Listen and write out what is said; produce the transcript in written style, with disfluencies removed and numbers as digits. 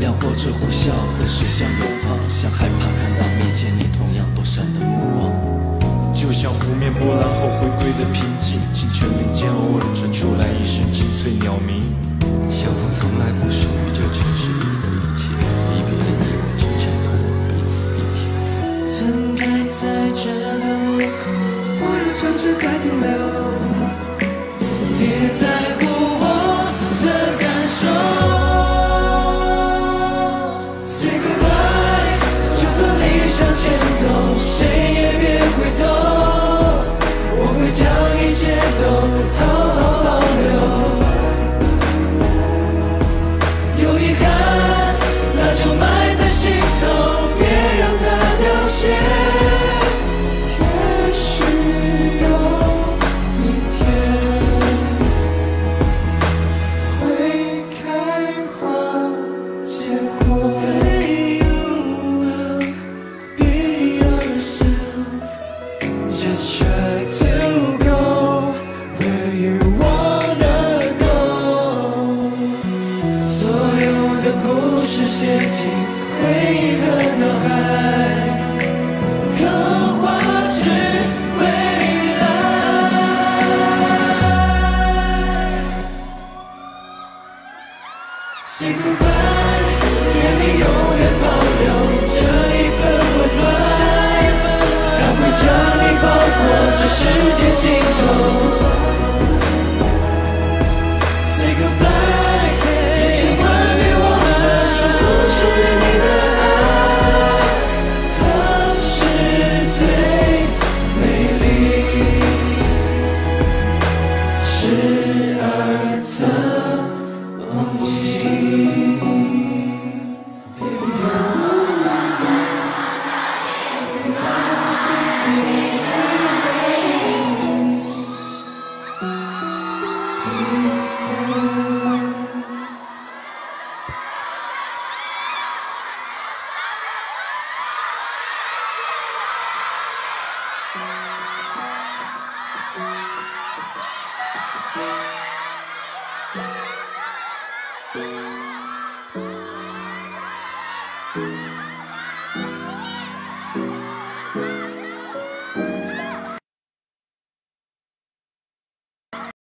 亮或者呼啸的驶向远方，像害怕看到面前你同样躲闪的目光，就像湖面波浪后回归的平静，清晨林间偶尔传出来一声清脆鸟鸣。相逢从来不属于这城市里的一切，离别的你我竟挣脱彼此一体。分开在这个路口，我要尝试再停留，别在乎我的感受。Say goodbye， 就分离向前走，谁也别回头，我会将一切都好好保留。有遗憾，那就埋在心头，别让它凋谢。也许有一天会开花结果。Hey, you will be yourself. Just try to go where you wanna go. 所有的故事写进回忆和脑海，刻画至未来。Say goodbye， 愿你永远保留这一份温暖，它会将你包裹这世界尽头。Say goodbye， 也千万别忘了属不属于你的爱，它是最美丽，十二层梦境。 Thank you.